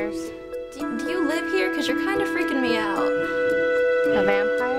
vampires. Do you live here? Because you're kind of freaking me out. A vampire?